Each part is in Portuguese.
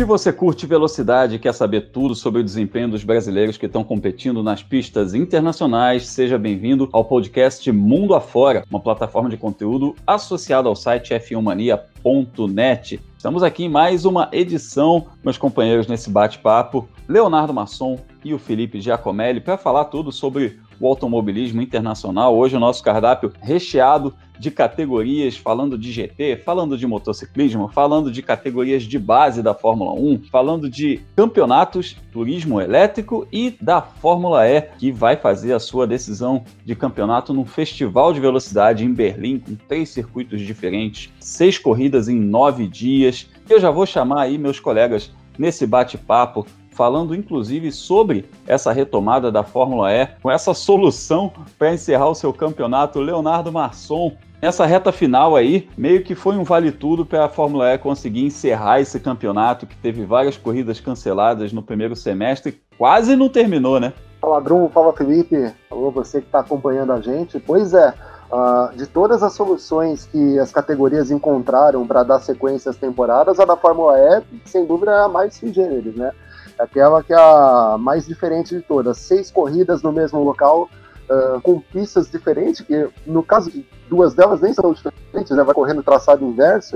Se você curte velocidade e quer saber tudo sobre o desempenho dos brasileiros que estão competindo nas pistas internacionais, seja bem-vindo ao podcast Mundo Afora, uma plataforma de conteúdo associada ao site f1mania.net. Estamos aqui em mais uma edição, meus companheiros nesse bate-papo, Leonardo Masson e o Felipe Giacomelli, para falar tudo sobre o automobilismo internacional. Hoje o nosso cardápio recheado de categorias, falando de GT, falando de motociclismo, falando de categorias de base da Fórmula 1, falando de campeonatos, turismo elétrico e da Fórmula E, que vai fazer a sua decisão de campeonato num festival de velocidade em Berlim, com 3 circuitos diferentes, 6 corridas em 9 dias. Eu já vou chamar aí meus colegas nesse bate-papo, falando inclusive sobre essa retomada da Fórmula E, com essa solução para encerrar o seu campeonato, Leonardo Masson. Nessa reta final aí, meio que foi um vale-tudo para a Fórmula E conseguir encerrar esse campeonato, que teve várias corridas canceladas no primeiro semestre, quase não terminou, né? Fala, Bruno, fala, Felipe, alô, você que está acompanhando a gente. Pois é, de todas as soluções que as categorias encontraram para dar sequência às temporadas, a da Fórmula E, sem dúvida, é a mais sui generis, né? Aquela que é a mais diferente de todas. 6 corridas no mesmo local, com pistas diferentes, que no caso de 2 delas nem são diferentes, né? Vai correndo traçado inverso,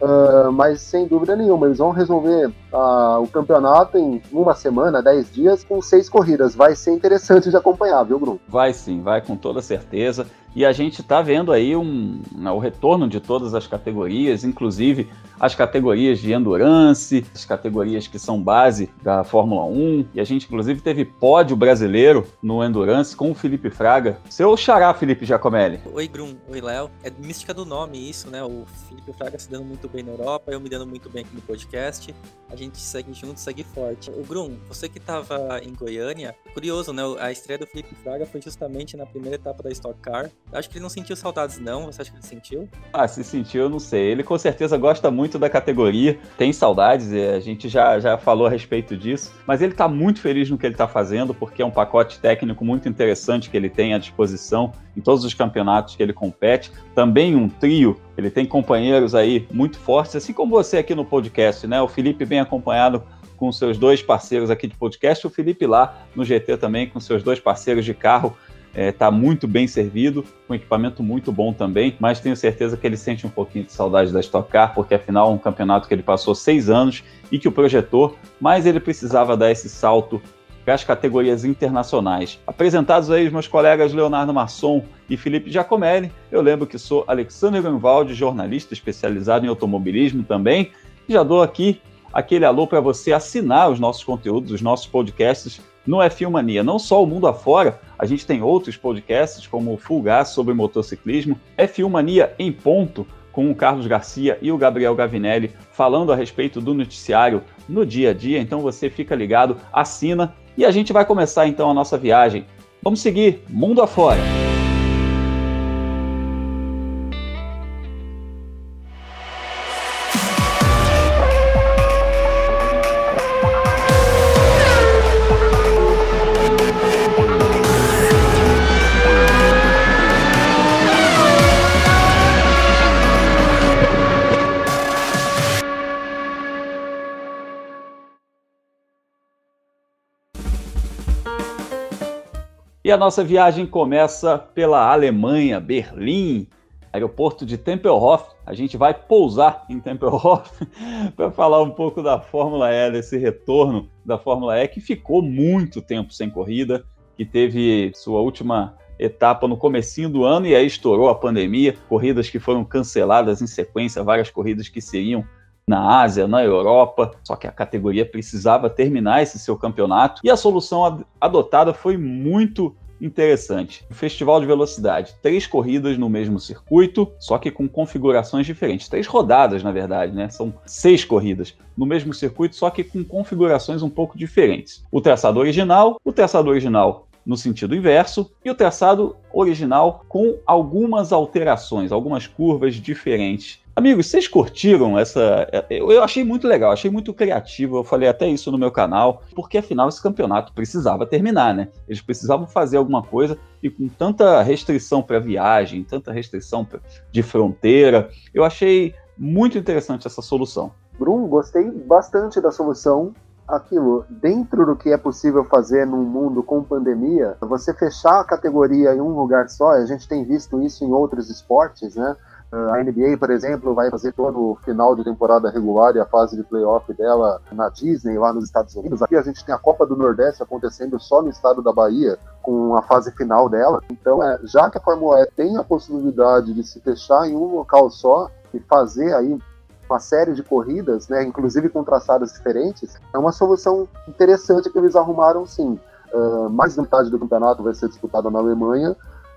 mas sem dúvida nenhuma, eles vão resolver o campeonato em 1 semana, 10 dias, com 6 corridas. Vai ser interessante de acompanhar, viu, Bruno? Vai sim, vai com toda certeza. E a gente está vendo aí o retorno de todas as categorias, inclusive as categorias de endurance, as categorias que são base da Fórmula 1. E a gente, inclusive, teve pódio brasileiro no endurance com o Felipe Fraga. Seu xará, Felipe Giacomelli. Oi, Grum. Oi, Léo. É mística do nome isso, né? O Felipe Fraga se dando muito bem na Europa, eu me dando muito bem aqui no podcast. A gente segue junto, segue forte. O Grum, você que estava em Goiânia, curioso, né? A estreia do Felipe Fraga foi justamente na primeira etapa da Stock Car. Eu acho que ele não sentiu saudades, não. Você acha que ele sentiu? Se sentiu, eu não sei. Ele com certeza gosta muito da categoria, tem saudades, a gente já falou a respeito disso, mas ele está muito feliz no que ele está fazendo, porque é um pacote técnico muito interessante que ele tem à disposição em todos os campeonatos que ele compete. Também um trio, ele tem companheiros aí muito fortes, assim como você aqui no podcast, né? O Felipe bem acompanhado com seus 2 parceiros aqui de podcast, o Felipe lá no GT também com seus 2 parceiros de carro. Está muito bem servido, com equipamento muito bom também, mas tenho certeza que ele sente um pouquinho de saudade da Stock Car, porque afinal é um campeonato que ele passou 6 anos e que o projetou, mas ele precisava dar esse salto para as categorias internacionais. Apresentados aí os meus colegas Leonardo Masson e Felipe Giacomelli, eu lembro que sou Alexandre Grunwald, jornalista especializado em automobilismo também, e já dou aqui aquele alô para você assinar os nossos conteúdos, os nossos podcasts no F1 Mania. Não só o Mundo Afora, a gente tem outros podcasts como o Full Gas sobre motociclismo, F1 Mania em ponto, com o Carlos Garcia e o Gabriel Gavinelli falando a respeito do noticiário no dia a dia. Então você fica ligado, assina e a gente vai começar então a nossa viagem. Vamos seguir Mundo Afora. E a nossa viagem começa pela Alemanha, Berlim, aeroporto de Tempelhof. A gente vai pousar em Tempelhof para falar um pouco da Fórmula E, desse retorno da Fórmula E, que ficou muito tempo sem corrida, que teve sua última etapa no comecinho do ano e aí estourou a pandemia, corridas que foram canceladas em sequência, várias corridas que seriam na Ásia, na Europa, só que a categoria precisava terminar esse seu campeonato e a solução adotada foi muito interessante. Um festival de velocidade, 3 corridas no mesmo circuito, só que com configurações diferentes. 3 rodadas, na verdade, né? São 6 corridas no mesmo circuito, só que com configurações um pouco diferentes. O traçado original no sentido inverso e o traçado original com algumas alterações, algumas curvas diferentes. Amigos, vocês curtiram essa... Eu achei muito legal, achei muito criativo, eu falei até isso no meu canal, porque afinal esse campeonato precisava terminar, né? Eles precisavam fazer alguma coisa e com tanta restrição para viagem, tanta restrição de fronteira, eu achei muito interessante essa solução. Brum, gostei bastante da solução. Aquilo, dentro do que é possível fazer num mundo com pandemia, você fechar a categoria em um lugar só, a gente tem visto isso em outros esportes, né? A NBA, por exemplo, vai fazer todo o final de temporada regular e a fase de playoff dela na Disney, lá nos Estados Unidos. Aqui a gente tem a Copa do Nordeste acontecendo só no estado da Bahia, com a fase final dela. Então, já que a Fórmula E tem a possibilidade de se fechar em um local só e fazer aí uma série de corridas, né, inclusive com traçados diferentes, é uma solução interessante que eles arrumaram, sim. Mais da metade do campeonato vai ser disputada na Alemanha,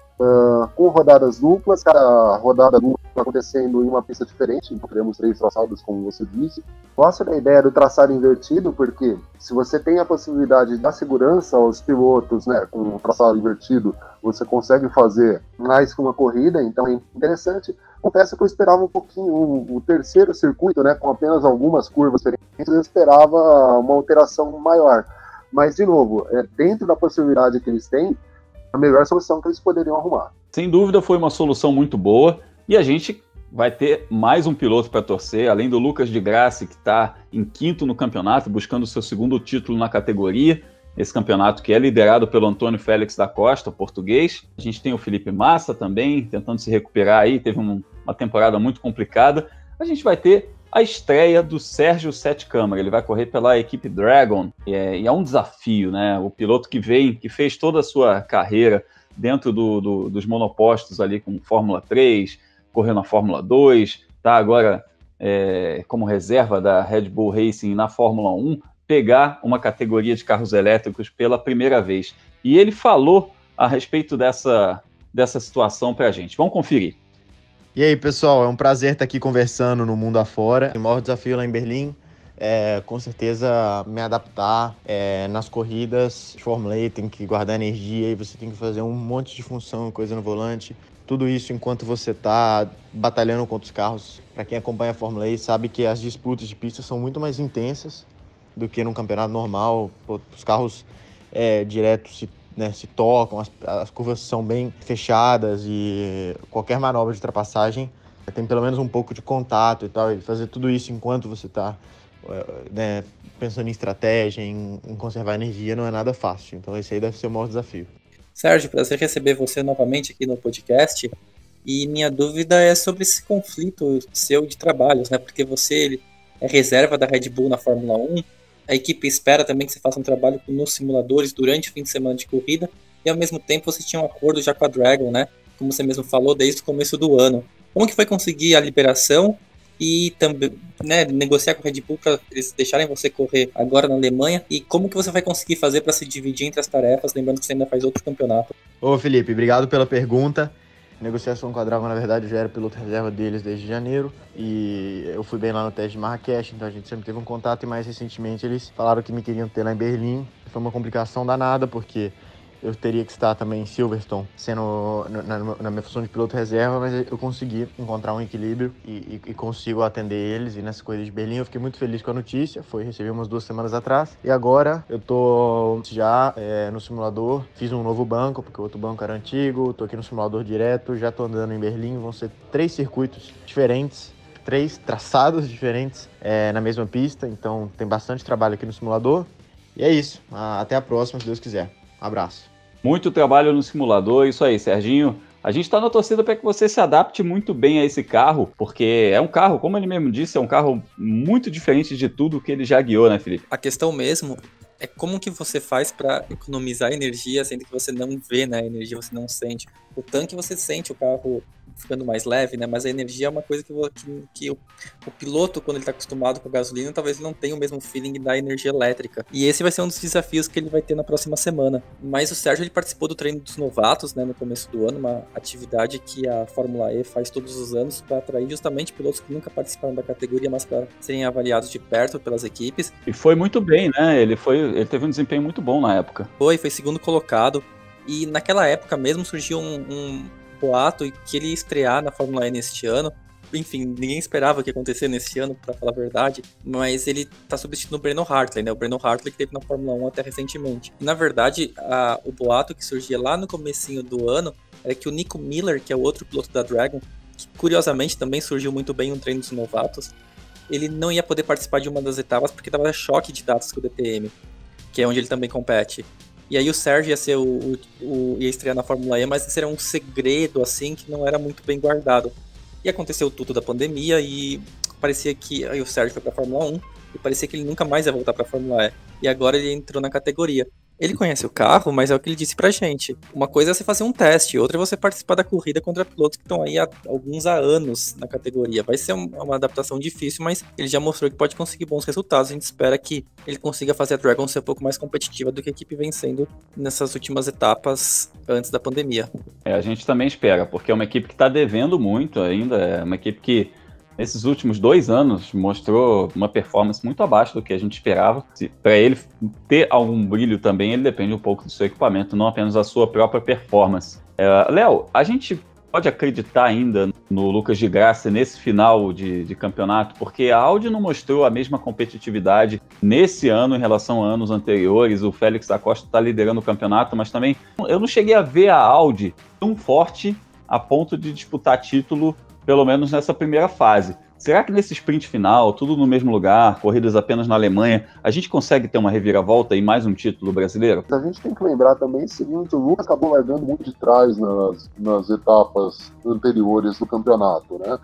com rodadas duplas, cada rodada dupla acontecendo em uma pista diferente, então teremos 3 traçados, como você disse. Gosto da ideia do traçado invertido, porque se você tem a possibilidade de dar segurança aos pilotos, né, com o traçado invertido, você consegue fazer mais que uma corrida, então é interessante. Confesso que eu esperava um pouquinho, o terceiro circuito, né, com apenas algumas curvas diferentes, eu esperava uma alteração maior. Mas, de novo, dentro da possibilidade que eles têm, a melhor solução que eles poderiam arrumar. Sem dúvida foi uma solução muito boa e a gente vai ter mais um piloto para torcer, além do Lucas de Grassi, que está em 5º no campeonato, buscando o seu 2º título na categoria, esse campeonato que é liderado pelo Antônio Félix da Costa, português. A gente tem o Felipe Massa também, tentando se recuperar aí, teve uma temporada muito complicada. A gente vai ter a estreia do Sérgio Sete Câmara, ele vai correr pela equipe Dragon, e é um desafio, né? O piloto que fez toda a sua carreira dentro dos monopostos ali com Fórmula 3, correu na Fórmula 2, tá agora como reserva da Red Bull Racing na Fórmula 1, pegar uma categoria de carros elétricos pela primeira vez. E ele falou a respeito dessa situação pra gente. Vamos conferir. E aí, pessoal, é um prazer estar aqui conversando no mundo afora. O maior desafio lá em Berlim é, com certeza, me adaptar nas corridas de Fórmula E, tem que guardar energia e você tem que fazer um monte de função, coisa no volante. Tudo isso enquanto você está batalhando contra os carros. Para quem acompanha a Fórmula E sabe que as disputas de pista são muito mais intensas do que num campeonato normal. Os carros direto se tocam, as curvas são bem fechadas e qualquer manobra de ultrapassagem tem pelo menos um pouco de contato e tal. E fazer tudo isso enquanto você está pensando em estratégia, em conservar energia, não é nada fácil. Então esse aí deve ser o maior desafio. Sérgio, prazer receber você novamente aqui no podcast. E minha dúvida é sobre esse conflito seu de trabalhos, né? Porque você é reserva da Red Bull na Fórmula 1, a equipe espera também que você faça um trabalho nos simuladores durante o fim de semana de corrida, e ao mesmo tempo você tinha um acordo já com a Dragon, né? Como você mesmo falou, desde o começo do ano. Como que foi conseguir a liberação e também negociar com a Red Bull para eles deixarem você correr agora na Alemanha? E como que você vai conseguir fazer para se dividir entre as tarefas, lembrando que você ainda faz outro campeonato? Ô Felipe, obrigado pela pergunta. A negociação com a Dragon, na verdade, eu já era piloto reserva deles desde janeiro e eu fui bem lá no teste de Marrakech, então a gente sempre teve um contato e mais recentemente eles falaram que me queriam ter lá em Berlim. Foi uma complicação danada porque eu teria que estar também em Silverstone, sendo na minha função de piloto reserva, mas eu consegui encontrar um equilíbrio e consigo atender eles. E nessa corrida de Berlim eu fiquei muito feliz com a notícia, recebi umas 2 semanas atrás. E agora eu tô já no simulador, fiz um novo banco, porque o outro banco era antigo, tô aqui no simulador direto, já tô andando em Berlim, vão ser 3 circuitos diferentes, 3 traçados diferentes na mesma pista, então tem bastante trabalho aqui no simulador. E é isso, até a próxima, se Deus quiser. Um abraço. Muito trabalho no simulador, isso aí, Serginho. A gente está na torcida para que você se adapte muito bem a esse carro, porque é um carro, como ele mesmo disse, é um carro muito diferente de tudo que ele já guiou, né, Felipe? A questão mesmo é como que você faz para economizar energia, sendo que você não vê, né, a energia, você não sente. O tanque você sente o carro ficando mais leve, né, mas a energia é uma coisa que o piloto, quando ele está acostumado com a gasolina, talvez ele não tenha o mesmo feeling da energia elétrica. E esse vai ser um dos desafios que ele vai ter na próxima semana. Mas o Sérgio, ele participou do treino dos novatos, né, no começo do ano, uma atividade que a Fórmula E faz todos os anos para atrair justamente pilotos que nunca participaram da categoria, mas para serem avaliados de perto pelas equipes. E foi muito bem, né, ele teve um desempenho muito bom na época. Foi segundo colocado. E naquela época mesmo surgiu um boato que ele ia estrear na Fórmula E neste ano. Enfim, ninguém esperava que ia acontecer nesse ano, pra falar a verdade, mas ele tá substituindo o Brandon Hartley, né? O Brandon Hartley que teve na Fórmula 1 até recentemente. E, na verdade, o boato que surgia lá no comecinho do ano era que o Nico Miller, que é o outro piloto da Dragon, que curiosamente também surgiu muito bem no treino dos novatos, ele não ia poder participar de uma das etapas porque tava choque de datas com o DTM, que é onde ele também compete. E aí o Sérgio ia ser ia estrear na Fórmula E, mas esse era um segredo, assim, que não era muito bem guardado. E aconteceu tudo da pandemia e parecia que aí o Sérgio foi pra Fórmula 1 e parecia que ele nunca mais ia voltar pra Fórmula E. E agora ele entrou na categoria. Ele conhece o carro, mas é o que ele disse pra gente. Uma coisa é você fazer um teste, outra é você participar da corrida contra pilotos que estão aí há alguns anos na categoria. Vai ser uma adaptação difícil, mas ele já mostrou que pode conseguir bons resultados. A gente espera que ele consiga fazer a Dragon ser um pouco mais competitiva do que a equipe vem sendo nessas últimas etapas antes da pandemia. A gente também espera, porque é uma equipe que está devendo muito ainda, é uma equipe que nesses últimos 2 anos mostrou uma performance muito abaixo do que a gente esperava. Para ele ter algum brilho também, ele depende um pouco do seu equipamento, não apenas da sua própria performance. Léo, a gente pode acreditar ainda no Lucas de Grassi nesse final de campeonato, porque a Audi não mostrou a mesma competitividade nesse ano em relação a anos anteriores. O Félix Acosta está liderando o campeonato, mas também eu não cheguei a ver a Audi tão forte a ponto de disputar título, pelo menos nessa primeira fase. Será que nesse sprint final, tudo no mesmo lugar, corridas apenas na Alemanha, a gente consegue ter uma reviravolta e mais um título brasileiro? A gente tem que lembrar também o seguinte: o Lucas acabou largando muito de trás nas etapas anteriores do campeonato, né?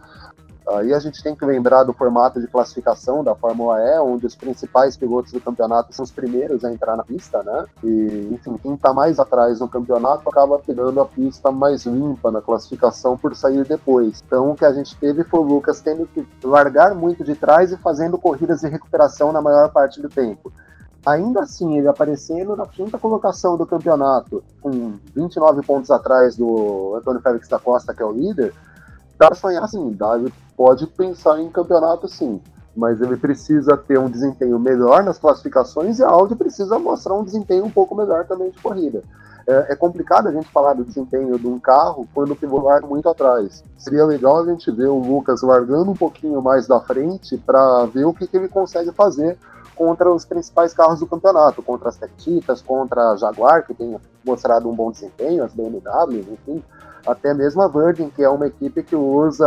Aí a gente tem que lembrar do formato de classificação da Fórmula E, onde os principais pilotos do campeonato são os primeiros a entrar na pista, né? E, enfim, quem está mais atrás no campeonato acaba pegando a pista mais limpa na classificação por sair depois. Então, o que a gente teve foi o Lucas tendo que largar muito de trás e fazendo corridas de recuperação na maior parte do tempo. Ainda assim, ele aparecendo na 5ª colocação do campeonato, com 29 pontos atrás do Antônio Félix da Costa, que é o líder, dá pra sonhar assim, Davi pode pensar em campeonato sim, mas ele precisa ter um desempenho melhor nas classificações e a Audi precisa mostrar um desempenho um pouco melhor também de corrida. É complicado a gente falar do desempenho de um carro quando o piloto larga muito atrás. Seria legal a gente ver o Lucas largando um pouquinho mais da frente para ver o que ele consegue fazer contra os principais carros do campeonato, contra as Tectitas, contra a Jaguar, que tem mostrado um bom desempenho, as BMW, enfim, até mesmo a Virgin, que é uma equipe que usa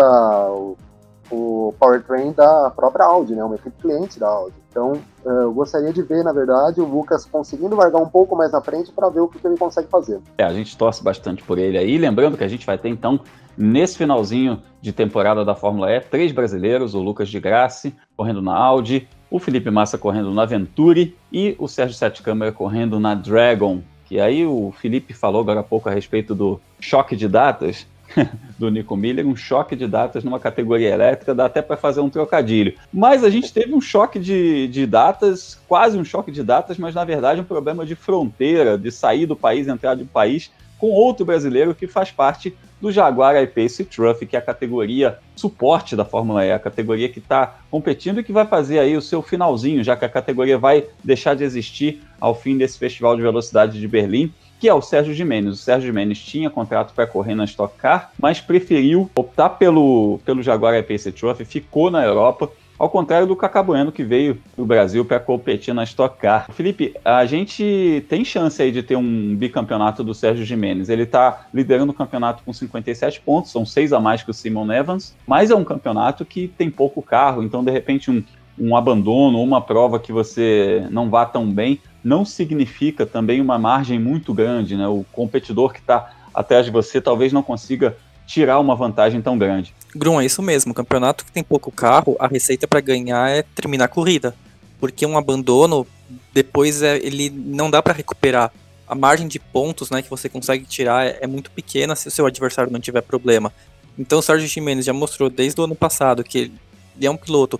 o powertrain da própria Audi, né? Uma equipe cliente da Audi. Então, eu gostaria de ver, na verdade, o Lucas conseguindo largar um pouco mais na frente para ver o que ele consegue fazer. A gente torce bastante por ele aí. Lembrando que a gente vai ter, então, nesse finalzinho de temporada da Fórmula E, 3 brasileiros: o Lucas de Grassi correndo na Audi, o Felipe Massa correndo na Venturi e o Sérgio Sete Câmara correndo na Dragon. E aí o Felipe falou agora há pouco a respeito do choque de datas do Nico Miller, um choque de datas numa categoria elétrica, dá até para fazer um trocadilho. Mas a gente teve um choque de datas, quase um choque de datas, mas na verdade um problema de fronteira, de sair do país, entrar do país, com outro brasileiro que faz parte do Jaguar I-Pace Trophy, que é a categoria suporte da Fórmula E, a categoria que está competindo e que vai fazer aí o seu finalzinho, já que a categoria vai deixar de existir ao fim desse Festival de Velocidade de Berlim, que é o Sérgio Gimenez. O Sérgio Gimenez tinha contrato para correr na Stock Car, mas preferiu optar pelo Jaguar I-Pace Trophy, ficou na Europa, ao contrário do Cacá Bueno, que veio do Brasil para competir na Stock Car. Felipe, a gente tem chance aí de ter um bicampeonato do Sérgio Gimenez. Ele está liderando o campeonato com 57 pontos, são 6 a mais que o Simon Evans, mas é um campeonato que tem pouco carro, então de repente um abandono, uma prova que você não vá tão bem, não significa também uma margem muito grande, né? O competidor que está atrás de você talvez não consiga tirar uma vantagem tão grande. Grum, é isso mesmo. Campeonato que tem pouco carro, a receita para ganhar é terminar a corrida. Porque um abandono, depois ele não dá para recuperar. A margem de pontos, né, que você consegue tirar é muito pequena se o seu adversário não tiver problema. Então o Sérgio Gimenez já mostrou desde o ano passado que ele é um piloto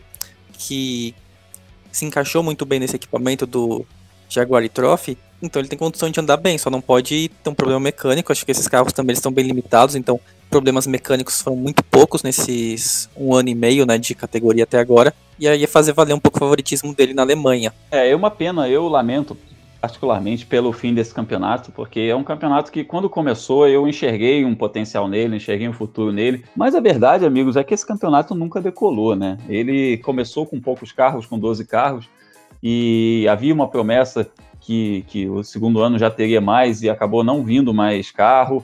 que se encaixou muito bem nesse equipamento do Jaguar Trophy, então ele tem condição de andar bem, só não pode ter um problema mecânico. Acho que esses carros também estão bem limitados, então problemas mecânicos foram muito poucos nesses 1 ano e meio, né, de categoria até agora, e aí ia fazer valer um pouco o favoritismo dele na Alemanha. É uma pena, eu lamento particularmente pelo fim desse campeonato, porque é um campeonato que quando começou eu enxerguei um potencial nele, enxerguei um futuro nele, mas a verdade, amigos, é que esse campeonato nunca decolou, né? Ele começou com poucos carros, com 12 carros, e havia uma promessa que o segundo ano já teria mais e acabou não vindo mais carro.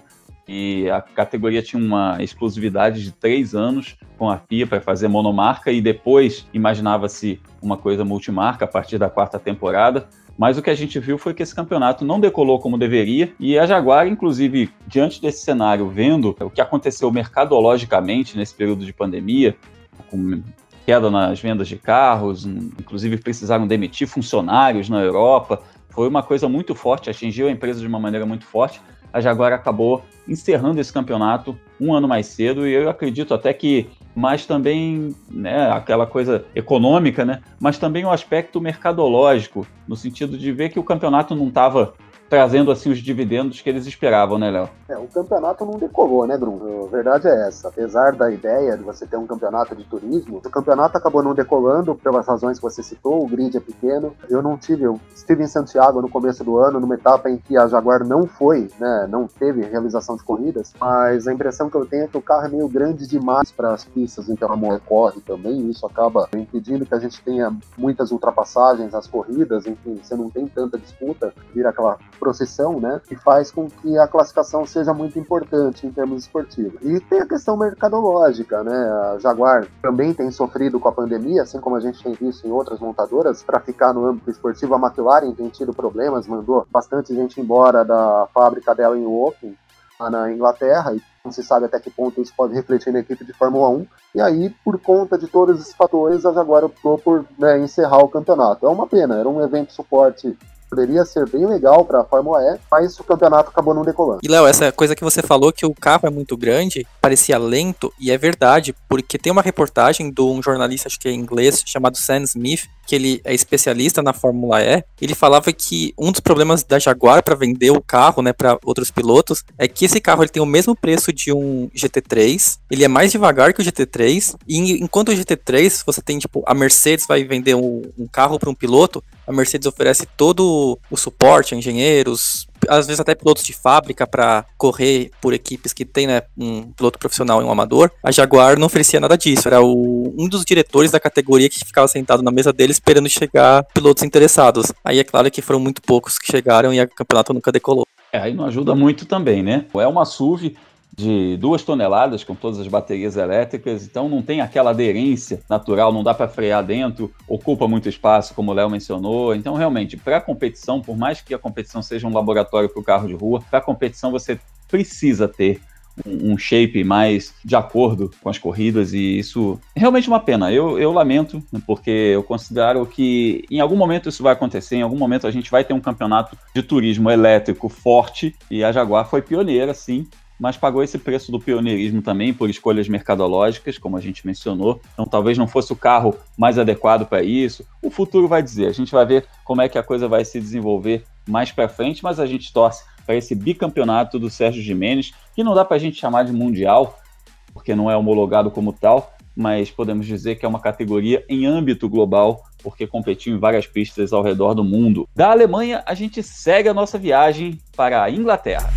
e a categoria tinha uma exclusividade de 3 anos com a FIA para fazer monomarca, e depois imaginava-se uma coisa multimarca a partir da 4ª temporada. Mas o que a gente viu foi que esse campeonato não decolou como deveria, e a Jaguar, inclusive, diante desse cenário, vendo o que aconteceu mercadologicamente nesse período de pandemia, com queda nas vendas de carros, inclusive precisaram demitir funcionários na Europa, foi uma coisa muito forte, atingiu a empresa de uma maneira muito forte. A Jaguar acabou encerrando esse campeonato um ano mais cedo, e eu acredito até que, mas também, né, aquela coisa econômica, né, mas também o aspecto mercadológico, no sentido de ver que o campeonato não estava trazendo assim os dividendos que eles esperavam, né, Léo? O campeonato não decolou, né, Bruno? A verdade é essa. Apesar da ideia de você ter um campeonato de turismo, o campeonato acabou não decolando pelas razões que você citou, o grid é pequeno. Eu estive em Santiago no começo do ano, numa etapa em que a Jaguar não foi, né, não teve realização de corridas, mas a impressão que eu tenho é que o carro é meio grande demais para as pistas em que ela corre também, e isso acaba impedindo que a gente tenha muitas ultrapassagens nas corridas, enfim, você não tem tanta disputa, vira aquela processão, né, que faz com que a classificação seja muito importante em termos esportivos. E tem a questão mercadológica, né, a Jaguar também tem sofrido com a pandemia, assim como a gente tem visto em outras montadoras. Para ficar no âmbito esportivo, a McLaren tem tido problemas, mandou bastante gente embora da fábrica dela em Woking, lá na Inglaterra, e não se sabe até que ponto isso pode refletir na equipe de Fórmula 1, e aí, por conta de todos esses fatores, a Jaguar optou por, né, encerrar o campeonato. É uma pena, era um evento de suporte, poderia ser bem legal para a Fórmula E, mas o campeonato acabou não decolando. E, Léo, essa coisa que você falou, que o carro é muito grande, parecia lento, e é verdade, porque tem uma reportagem de um jornalista, acho que é inglês, chamado Sam Smith, que ele é especialista na Fórmula E. Ele falava que um dos problemas da Jaguar para vender o carro, né, para outros pilotos, é que esse carro ele tem o mesmo preço de um GT3, ele é mais devagar que o GT3, e enquanto o GT3, você tem, tipo, a Mercedes vai vender um carro para um piloto, a Mercedes oferece todo o suporte a engenheiros, às vezes até pilotos de fábrica para correr por equipes que tem, né, um piloto profissional e um amador. A Jaguar não oferecia nada disso, era um dos diretores da categoria que ficava sentado na mesa dele esperando chegar pilotos interessados. Aí é claro que foram muito poucos que chegaram e o campeonato nunca decolou. Aí não ajuda muito também, né? É uma SUV de 2 toneladas com todas as baterias elétricas, então não tem aquela aderência natural, não dá para frear dentro, ocupa muito espaço, como o Léo mencionou. Então, realmente, para a competição, por mais que a competição seja um laboratório para o carro de rua, para a competição você precisa ter um shape mais de acordo com as corridas, e isso é realmente uma pena. Eu lamento, porque eu considero que em algum momento isso vai acontecer, em algum momento a gente vai ter um campeonato de turismo elétrico forte, e a Jaguar foi pioneira, sim, mas pagou esse preço do pioneirismo também por escolhas mercadológicas, como a gente mencionou. Então talvez não fosse o carro mais adequado para isso. O futuro vai dizer, a gente vai ver como é que a coisa vai se desenvolver mais para frente, mas a gente torce para esse bicampeonato do Sérgio Gimenez, que não dá para a gente chamar de mundial, porque não é homologado como tal, mas podemos dizer que é uma categoria em âmbito global, porque competiu em várias pistas ao redor do mundo. Da Alemanha, a gente segue a nossa viagem para a Inglaterra.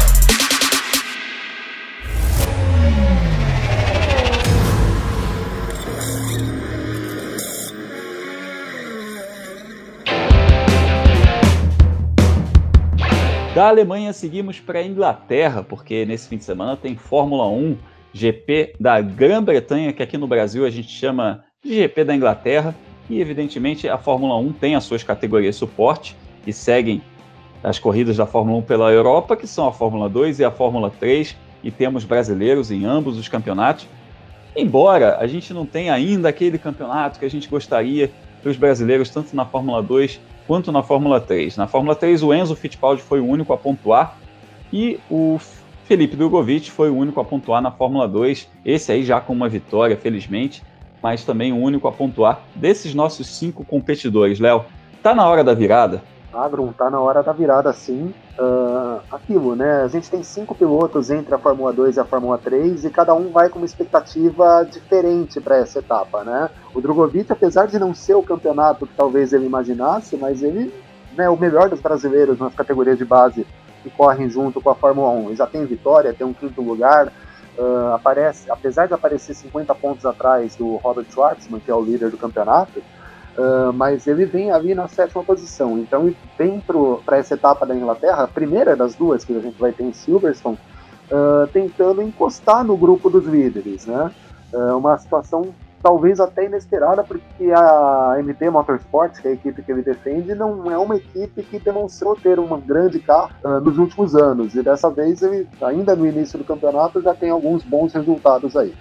Da Alemanha seguimos para a Inglaterra, porque nesse fim de semana tem Fórmula 1, GP da Grã-Bretanha, que aqui no Brasil a gente chama de GP da Inglaterra, e evidentemente a Fórmula 1 tem as suas categorias de suporte, que seguem as corridas da Fórmula 1 pela Europa, que são a Fórmula 2 e a Fórmula 3, e temos brasileiros em ambos os campeonatos, embora a gente não tenha ainda aquele campeonato que a gente gostaria para os brasileiros, tanto na Fórmula 2 quanto na Fórmula 3. Na Fórmula 3, o Enzo Fittipaldi foi o único a pontuar e o Felipe Drugovich foi o único a pontuar na Fórmula 2. Esse aí já com uma vitória, felizmente, mas também o único a pontuar. Desses nossos 5 competidores, Léo, tá na hora da virada? Bruno, tá na hora da virada, sim. Aquilo, né? A gente tem 5 pilotos entre a Fórmula 2 e a Fórmula 3 e cada um vai com uma expectativa diferente para essa etapa, né? O Drugovich, apesar de não ser o campeonato que talvez ele imaginasse, mas ele, né, o melhor dos brasileiros nas categorias de base que correm junto com a Fórmula 1. Ele já tem vitória, tem um 5º lugar, apesar de aparecer 50 pontos atrás do Robert Schwartzman, que é o líder do campeonato, mas ele vem ali na 7ª posição. Então, vem para essa etapa da Inglaterra, a primeira das duas que a gente vai ter em Silverstone, tentando encostar no grupo dos líderes, né? Uma situação talvez até inesperada, porque a MT Motorsports, que é a equipe que ele defende, não é uma equipe que demonstrou ter um grande carro nos últimos anos, e dessa vez ele, ainda no início do campeonato, já tem alguns bons resultados aí.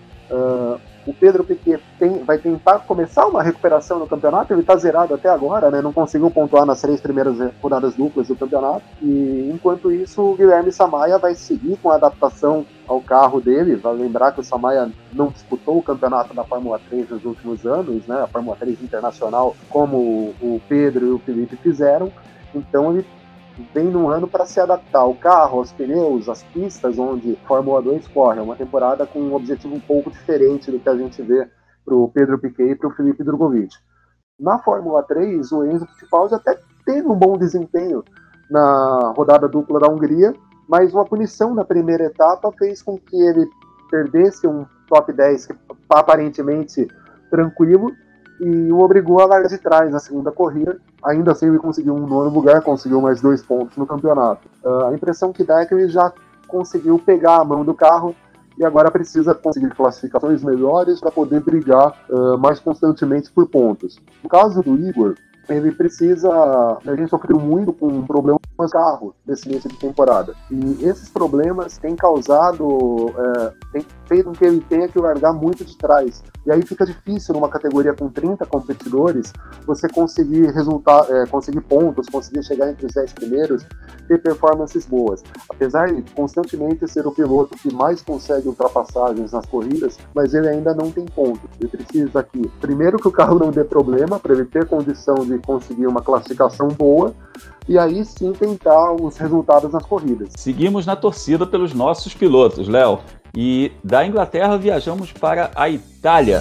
O Pedro Piquet vai tentar começar uma recuperação no campeonato, ele está zerado até agora, né? Não conseguiu pontuar nas 3 primeiras rodadas duplas do campeonato, e enquanto isso o Guilherme Samaia vai seguir com a adaptação ao carro dele. Vai lembrar que o Samaia não disputou o campeonato da Fórmula 3 nos últimos anos, né? A Fórmula 3 internacional, como o Pedro e o Felipe fizeram, então ele vem num ano para se adaptar ao carro, aos pneus, às pistas onde Fórmula 2 corre. É uma temporada com um objetivo um pouco diferente do que a gente vê para o Pedro Piquet e para o Felipe Drogovic. Na Fórmula 3, o Enzo Fittipaldi até teve um bom desempenho na rodada dupla da Hungria, mas uma punição na primeira etapa fez com que ele perdesse um top 10 aparentemente tranquilo e o obrigou a largar de trás na segunda corrida. Ainda assim ele conseguiu um 9º lugar, conseguiu mais 2 pontos no campeonato. A impressão que dá é que ele já conseguiu pegar a mão do carro e agora precisa conseguir classificações melhores para poder brigar mais constantemente por pontos. No caso do Igor, ele precisa... A gente sofreu muito com problemas no carro nesse início de temporada. E esses problemas têm causado... têm feito com que ele tenha que largar muito de trás. E aí fica difícil, numa categoria com 30 competidores, você conseguir conseguir pontos, conseguir chegar entre os 10 primeiros, ter performances boas. Apesar de constantemente ser o piloto que mais consegue ultrapassagens nas corridas, mas ele ainda não tem pontos. Ele precisa aqui, primeiro, que o carro não dê problema, para ele ter condição de conseguir uma classificação boa, e aí sim tentar os resultados nas corridas. Seguimos na torcida pelos nossos pilotos, Léo. E da Inglaterra viajamos para a Itália.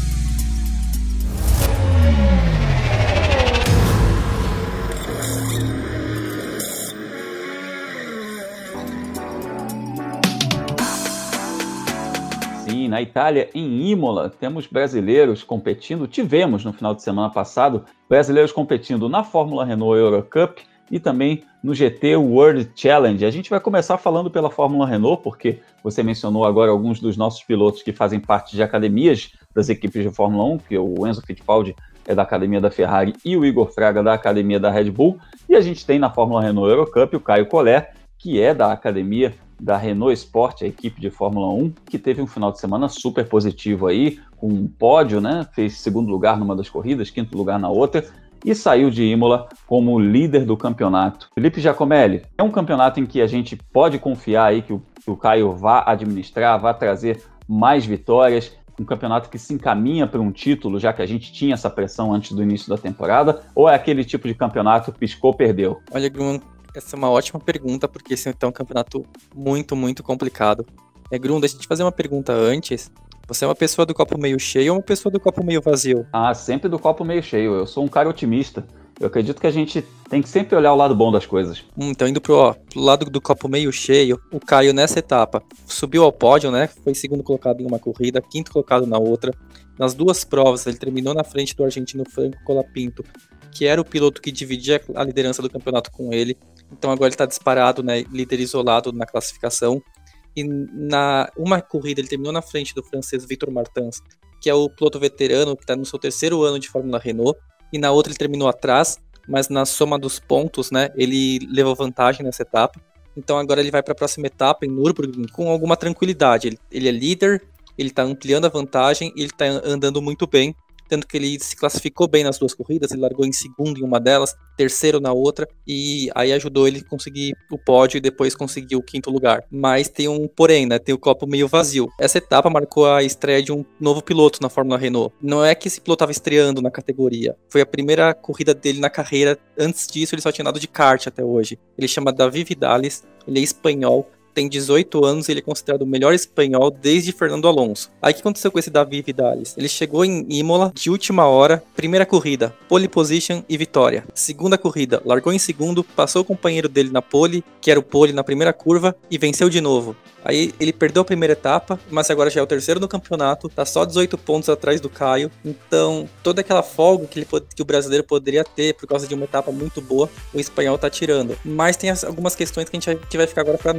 Sim, na Itália, em Imola, temos brasileiros competindo. Tivemos no final de semana passado brasileiros competindo na Fórmula Renault Eurocup e também no GT World Challenge. A gente vai começar falando pela Fórmula Renault, porque você mencionou agora alguns dos nossos pilotos que fazem parte de academias das equipes de Fórmula 1, que o Enzo Fittipaldi é da academia da Ferrari e o Igor Fraga da academia da Red Bull. E a gente tem na Fórmula Renault Eurocup o Caio Collet, que é da academia da Renault Sport, a equipe de Fórmula 1, que teve um final de semana super positivo aí, com um pódio, né? Fez 2º lugar numa das corridas, 5º lugar na outra, e saiu de Imola como líder do campeonato. Felipe Giacomelli, é um campeonato em que a gente pode confiar aí que o Caio vá administrar, vá trazer mais vitórias, um campeonato que se encaminha para um título, já que a gente tinha essa pressão antes do início da temporada, ou é aquele tipo de campeonato piscou, perdeu? Olha, Grum, essa é uma ótima pergunta, porque esse é um campeonato muito, muito complicado. Grum, deixa eu te fazer uma pergunta antes. Você é uma pessoa do copo meio cheio ou uma pessoa do copo meio vazio? Ah, sempre do copo meio cheio. Eu sou um cara otimista. Eu acredito que a gente tem que sempre olhar o lado bom das coisas. Então, indo pro lado do copo meio cheio, o Caio, nessa etapa, subiu ao pódio, né? Foi 2º colocado em uma corrida, 5º colocado na outra. Nas 2 provas, ele terminou na frente do argentino Franco Colapinto, que era o piloto que dividia a liderança do campeonato com ele. Então, agora ele está disparado, né? Líder isolado na classificação. E na uma corrida ele terminou na frente do francês Victor Martins, que é o piloto veterano que está no seu 3º ano de Fórmula Renault, e na outra ele terminou atrás, mas na soma dos pontos, né, ele levou vantagem nessa etapa. Então agora ele vai para a próxima etapa em Nürburgring com alguma tranquilidade. Ele é líder, ele está ampliando a vantagem e ele está andando muito bem. Tanto que ele se classificou bem nas 2 corridas, ele largou em 2º em uma delas, 3º na outra, e aí ajudou ele a conseguir o pódio e depois conseguir o 5º lugar. Mas tem um porém, né? Tem o copo meio vazio. Essa etapa marcou a estreia de um novo piloto na Fórmula Renault. Não é que esse piloto estava estreando na categoria, foi a primeira corrida dele na carreira. Antes disso ele só tinha andado de kart até hoje. Ele chama David Vidales, ele é espanhol, tem 18 anos e ele é considerado o melhor espanhol desde Fernando Alonso. Aí o que aconteceu com esse David Vidales? Ele chegou em Imola de última hora, primeira corrida, pole position e vitória. Segunda corrida, largou em 2º, passou o companheiro dele na pole, que era o pole na primeira curva, e venceu de novo. Aí ele perdeu a primeira etapa, mas agora já é o 3º no campeonato, tá só 18 pontos atrás do Caio. Então, toda aquela folga que o brasileiro poderia ter por causa de uma etapa muito boa, o espanhol tá tirando. Mas tem algumas questões que a gente vai ficar agora para Nürburgring.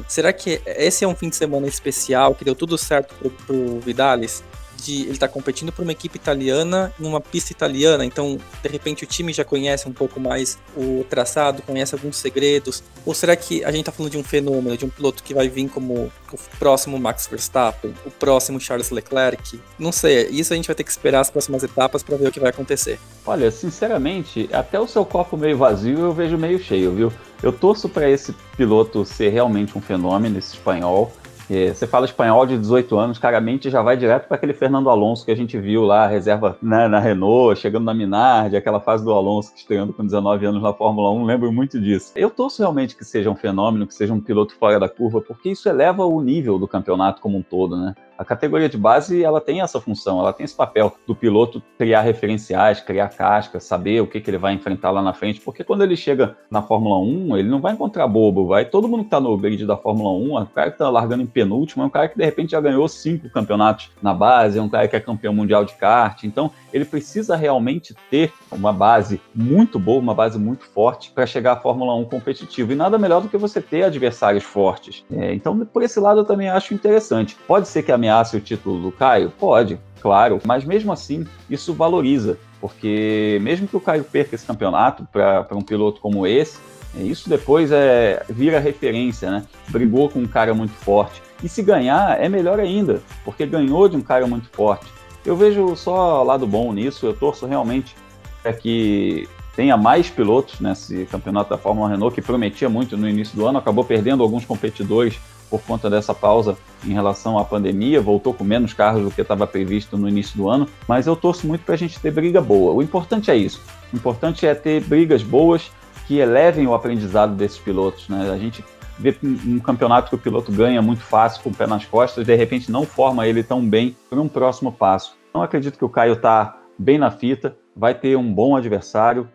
será que esse é um fim de semana especial, que deu tudo certo pro Vidalis? Ele tá competindo por uma equipe italiana numa pista italiana, então de repente o time já conhece um pouco mais o traçado, conhece alguns segredos, ou será que a gente tá falando de um fenômeno, de um piloto que vai vir como o próximo Max Verstappen, o próximo Charles Leclerc? Não sei, isso a gente vai ter que esperar as próximas etapas para ver o que vai acontecer. Olha, sinceramente, até o seu copo meio vazio eu vejo meio cheio, viu? Eu torço para esse piloto ser realmente um fenômeno, esse espanhol. Você fala espanhol de 18 anos, cara, a mente já vai direto para aquele Fernando Alonso que a gente viu lá, reserva na Renault, chegando na Minardi, aquela fase do Alonso estreando com 19 anos na Fórmula 1, lembro muito disso. Eu torço realmente que seja um fenômeno, que seja um piloto fora da curva, porque isso eleva o nível do campeonato como um todo, né? A categoria de base, ela tem essa função, ela tem esse papel do piloto criar referenciais, criar casca, saber o que ele vai enfrentar lá na frente, porque quando ele chega na Fórmula 1, ele não vai encontrar bobo, todo mundo que tá no grid da Fórmula 1, o cara que tá largando em penúltimo, é um cara que de repente já ganhou 5 campeonatos na base, é um cara que é campeão mundial de kart, então ele precisa realmente ter uma base muito boa, uma base muito forte para chegar à Fórmula 1 competitiva, e nada melhor do que você ter adversários fortes. Então, por esse lado eu também acho interessante. Pode ser que ameace o título do Caio? Pode, claro, mas mesmo assim isso valoriza, porque mesmo que o Caio perca esse campeonato para um piloto como esse, isso depois vira referência, né? Brigou com um cara muito forte, e se ganhar é melhor ainda, porque ganhou de um cara muito forte. Eu vejo só lado bom nisso, eu torço realmente para que tenha mais pilotos nesse campeonato da Fórmula Renault, que prometia muito no início do ano, acabou perdendo alguns competidores por conta dessa pausa em relação à pandemia, voltou com menos carros do que estava previsto no início do ano, mas eu torço muito para a gente ter briga boa. O importante é isso, o importante é ter brigas boas que elevem o aprendizado desses pilotos, né? A gente vê um campeonato que o piloto ganha muito fácil, com o pé nas costas, e de repente não forma ele tão bem para um próximo passo. Então acredito que o Caio está bem na fita, vai ter um bom adversário,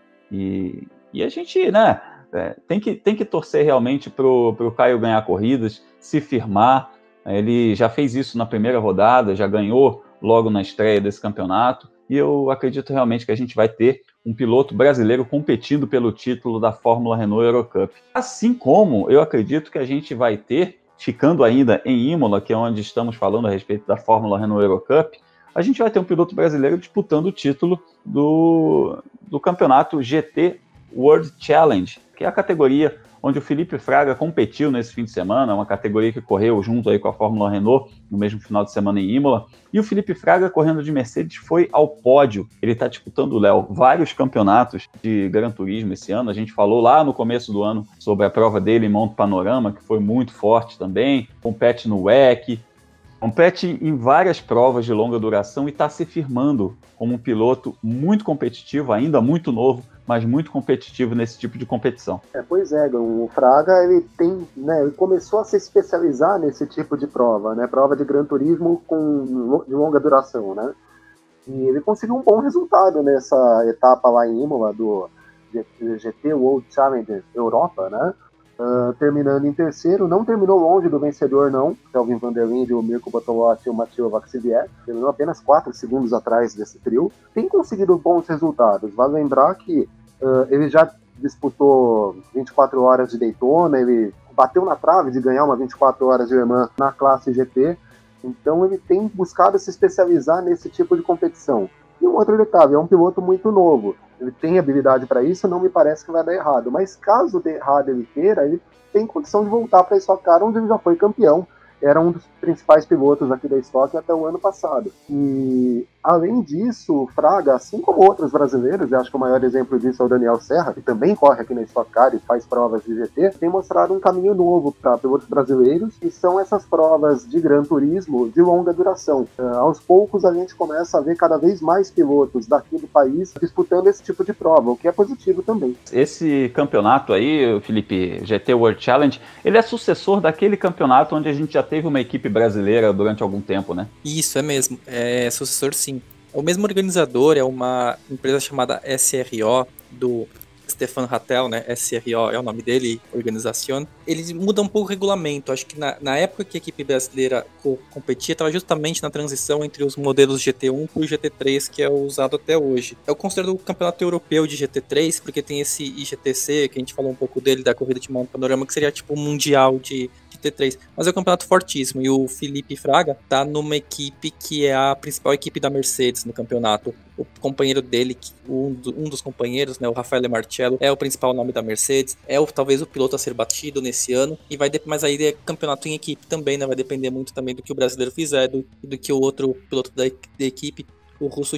e a gente, né, tem que torcer realmente para o Caio ganhar corridas, se firmar. Ele já fez isso na primeira rodada, já ganhou logo na estreia desse campeonato, e eu acredito realmente que a gente vai ter um piloto brasileiro competindo pelo título da Fórmula Renault Eurocup. Assim como eu acredito que a gente vai ter, ficando ainda em Imola, que é onde estamos falando a respeito da Fórmula Renault Eurocup, a gente vai ter um piloto brasileiro disputando o título do campeonato GT World Challenge, que é a categoria onde o Felipe Fraga competiu nesse fim de semana, uma categoria que correu junto aí com a Fórmula Renault no mesmo final de semana em Imola, e o Felipe Fraga, correndo de Mercedes, foi ao pódio. Ele está disputando, Léo, vários campeonatos de Gran Turismo esse ano. A gente falou lá no começo do ano sobre a prova dele em Monte Panorama, que foi muito forte também, compete no WEC, compete em várias provas de longa duração e está se firmando como um piloto muito competitivo, ainda muito novo, mas muito competitivo nesse tipo de competição. Pois é, o Fraga, ele começou a se especializar nesse tipo de prova, né? Prova de Gran Turismo de longa duração, né? E ele conseguiu um bom resultado nessa etapa lá em Imola do GT World Challenge Europa, né? Terminando em terceiro, não terminou longe do vencedor não, Kelvin Van der Linde, o Mirko Bortolotti e o Matteo Vaxivier, terminou apenas 4 segundos atrás desse trio, tem conseguido bons resultados. Vale lembrar que ele já disputou 24 horas de Daytona, ele bateu na trave de ganhar uma 24 horas de Le Mans na classe GT, então ele tem buscado se especializar nesse tipo de competição. E um outro detalhe, é um piloto muito novo, ele tem habilidade para isso, não me parece que vai dar errado, mas caso dê errado ele queira, ele tem condição de voltar para a Stock Car, onde ele já foi campeão, era um dos principais pilotos aqui da Stock até o ano passado. E, além disso, o Fraga, assim como outros brasileiros, eu acho que o maior exemplo disso é o Daniel Serra, que também corre aqui na Stock Car e faz provas de GT, tem mostrado um caminho novo para pilotos brasileiros, e são essas provas de Gran Turismo de longa duração. Aos poucos, a gente começa a ver cada vez mais pilotos daqui do país disputando esse tipo de prova, o que é positivo também. Esse campeonato aí, Felipe, GT World Challenge, ele é sucessor daquele campeonato onde a gente já teve uma equipe brasileira durante algum tempo, né? Isso, é mesmo. É sucessor, sim. É o mesmo organizador, é uma empresa chamada SRO, do Stefan Rattel, né? SRO é o nome dele, organização. Eles mudam um pouco o regulamento. Acho que na época que a equipe brasileira competia, estava justamente na transição entre os modelos GT1 para o GT3, que é usado até hoje. Eu considero o campeonato europeu de GT3, porque tem esse IGTC, que a gente falou um pouco dele, da corrida de Monte Panorama, que seria tipo um mundial de GT3, mas é um campeonato fortíssimo, e o Felipe Fraga tá numa equipe que é a principal equipe da Mercedes no campeonato. O companheiro dele, um dos companheiros, né, o Raffaele Marcello, é o principal nome da Mercedes, talvez o piloto a ser batido nesse ano, mas aí é campeonato em equipe também, né, vai depender muito também do que o brasileiro fizer, do que o outro piloto da equipe, o russo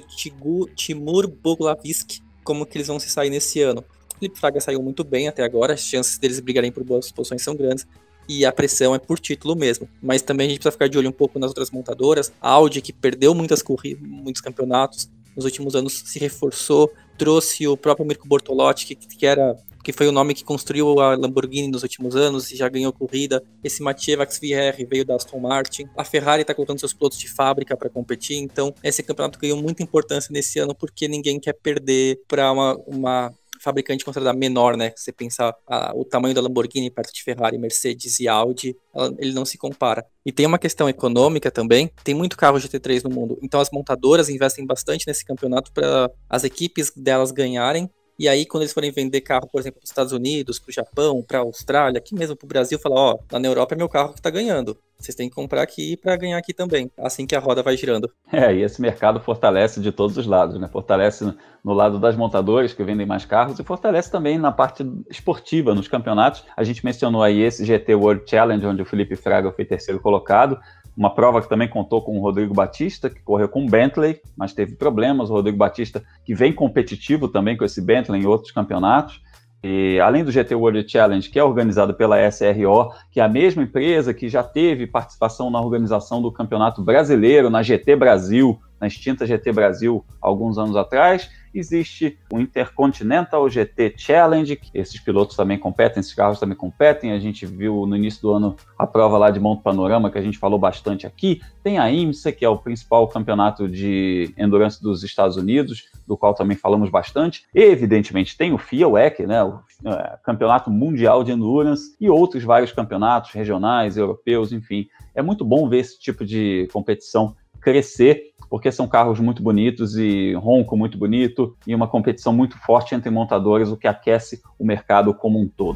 Timur Boglavisk, como que eles vão se sair nesse ano. O Felipe Fraga saiu muito bem até agora, as chances deles brigarem por boas posições são grandes, e a pressão é por título mesmo. Mas também a gente precisa ficar de olho um pouco nas outras montadoras. A Audi, que perdeu muitos campeonatos nos últimos anos, se reforçou, trouxe o próprio Mirko Bortolotti, que foi o nome que construiu a Lamborghini nos últimos anos e já ganhou corrida. Esse Mathieu Vaxvier veio da Aston Martin. A Ferrari está colocando seus pilotos de fábrica para competir, então esse campeonato ganhou muita importância nesse ano porque ninguém quer perder para uma fabricante considerada menor, né? Se você pensar o tamanho da Lamborghini perto de Ferrari, Mercedes e Audi, ele não se compara. E tem uma questão econômica também, tem muito carro GT3 no mundo, então as montadoras investem bastante nesse campeonato para as equipes delas ganharem. E aí, quando eles forem vender carro, por exemplo, para os Estados Unidos, para o Japão, para a Austrália, aqui mesmo para o Brasil, falar, lá na Europa é meu carro que está ganhando. Vocês têm que comprar aqui para ganhar aqui também. Assim que a roda vai girando. E esse mercado fortalece de todos os lados, né? Fortalece no lado das montadoras, que vendem mais carros, e fortalece também na parte esportiva, nos campeonatos. A gente mencionou aí esse GT World Challenge, onde o Felipe Fraga foi terceiro colocado. Uma prova que também contou com o Rodrigo Batista, que correu com o Bentley, mas teve problemas. O Rodrigo Batista, que vem competitivo também com esse Bentley em outros campeonatos. E além do GT World Challenge, que é organizado pela SRO, que é a mesma empresa que já teve participação na organização do Campeonato Brasileiro, na GT Brasil, na extinta GT Brasil, alguns anos atrás, existe o Intercontinental GT Challenge, que esses pilotos também competem, esses carros também competem. A gente viu no início do ano a prova lá de Monte Panorama, que a gente falou bastante aqui. Tem a IMSA, que é o principal campeonato de endurance dos Estados Unidos, do qual também falamos bastante. E, evidentemente, tem o FIA WEC, né, o Campeonato Mundial de Endurance, e outros vários campeonatos regionais, europeus, enfim. É muito bom ver esse tipo de competição crescer, porque são carros muito bonitos e ronco muito bonito e uma competição muito forte entre montadores, o que aquece o mercado como um todo.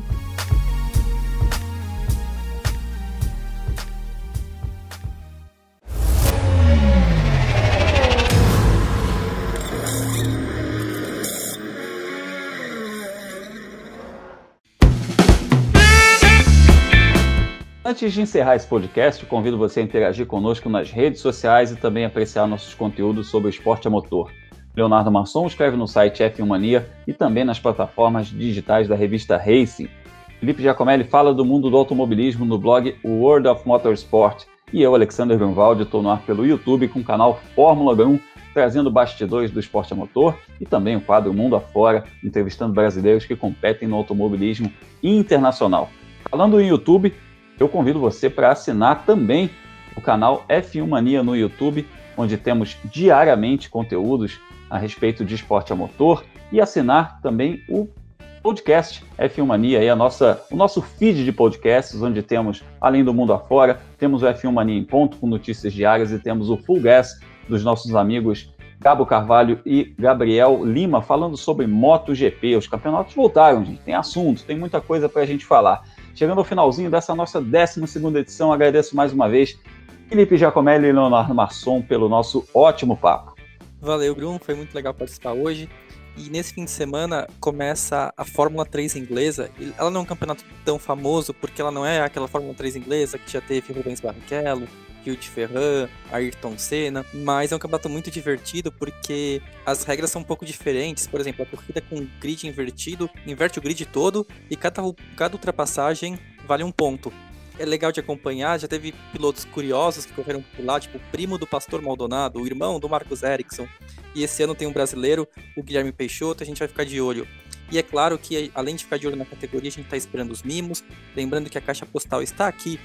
Antes de encerrar esse podcast, eu convido você a interagir conosco nas redes sociais e também apreciar nossos conteúdos sobre o esporte a motor. Leonardo Masson escreve no site F1 Mania e também nas plataformas digitais da revista Racing. Felipe Giacomelli fala do mundo do automobilismo no blog World of Motorsport. E eu, Alexander Grunwald, estou no ar pelo YouTube com o canal Fórmula 1, trazendo bastidores do esporte a motor e também o quadro Mundo Afora, entrevistando brasileiros que competem no automobilismo internacional. Falando em YouTube, eu convido você para assinar também o canal F1 Mania no YouTube, onde temos diariamente conteúdos a respeito de esporte a motor, e assinar também o podcast F1 Mania, aí o nosso feed de podcasts, onde temos, além do Mundo Afora, temos o F1 Mania em ponto, com notícias diárias, e temos o Full Gas dos nossos amigos Gabo Carvalho e Gabriel Lima, falando sobre MotoGP. Os campeonatos voltaram, gente, tem assunto, tem muita coisa para a gente falar. Chegando ao finalzinho dessa nossa 12ª edição, agradeço mais uma vez Felipe Giacomelli e Leonardo Masson pelo nosso ótimo papo. Valeu, Grum, foi muito legal participar hoje. E nesse fim de semana começa a Fórmula 3 inglesa. Ela não é um campeonato tão famoso, porque ela não é aquela Fórmula 3 inglesa que já teve Rubens Barrichello, Hugh Ferran, Ayrton Senna, mas é um campeonato muito divertido porque as regras são um pouco diferentes. Por exemplo, a corrida com grid invertido, inverte o grid todo e cada ultrapassagem vale um ponto. É legal de acompanhar, já teve pilotos curiosos que correram por lá, tipo o primo do Pastor Maldonado, o irmão do Marcus Ericsson, e esse ano tem um brasileiro, o Guilherme Peixoto, a gente vai ficar de olho. E é claro que, além de ficar de olho na categoria, a gente está esperando os mimos, lembrando que a caixa postal está aqui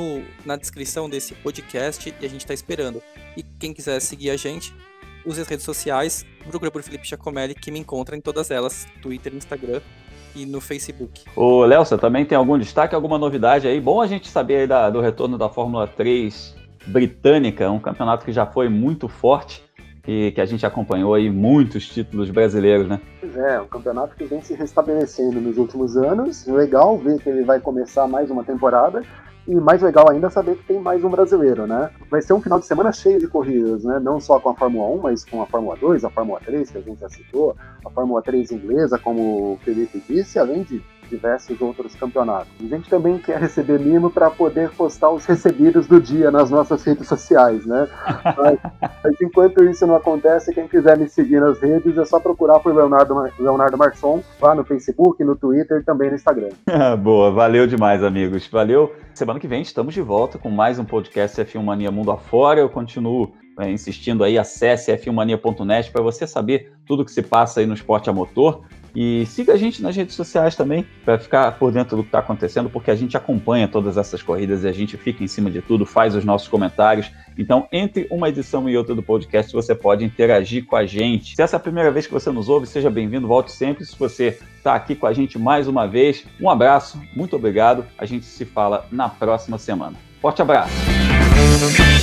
na descrição desse podcast e a gente está esperando. E quem quiser seguir a gente, use as redes sociais, procura por Felipe Giacomelli, que me encontra em todas elas, Twitter, Instagram e no Facebook. Ô, Léo, você também tem algum destaque, alguma novidade aí? Bom a gente saber aí do retorno da Fórmula 3 britânica, um campeonato que já foi muito forte e que a gente acompanhou aí muitos títulos brasileiros, né? Pois é, um campeonato que vem se restabelecendo nos últimos anos. Legal ver que ele vai começar mais uma temporada. E mais legal ainda é saber que tem mais um brasileiro, né? Vai ser um final de semana cheio de corridas, né? Não só com a Fórmula 1, mas com a Fórmula 2, a Fórmula 3, que a gente já citou, a Fórmula 3 inglesa, como o Felipe disse, além de diversos outros campeonatos. A gente também quer receber mimo para poder postar os recebidos do dia nas nossas redes sociais, né? Mas enquanto isso não acontece, quem quiser me seguir nas redes é só procurar por Leonardo Marçom, lá no Facebook, no Twitter e também no Instagram. Boa, valeu demais, amigos. Valeu. Semana que vem estamos de volta com mais um podcast F1 Mania Mundo Afora. Eu continuo insistindo aí, acesse f1mania.net para você saber tudo que se passa aí no esporte a motor. E siga a gente nas redes sociais também, para ficar por dentro do que está acontecendo, porque a gente acompanha todas essas corridas e a gente fica em cima de tudo, faz os nossos comentários. Então, entre uma edição e outra do podcast, você pode interagir com a gente. Se essa é a primeira vez que você nos ouve, seja bem-vindo, volte sempre. Se você está aqui com a gente mais uma vez, um abraço, muito obrigado. A gente se fala na próxima semana. Forte abraço!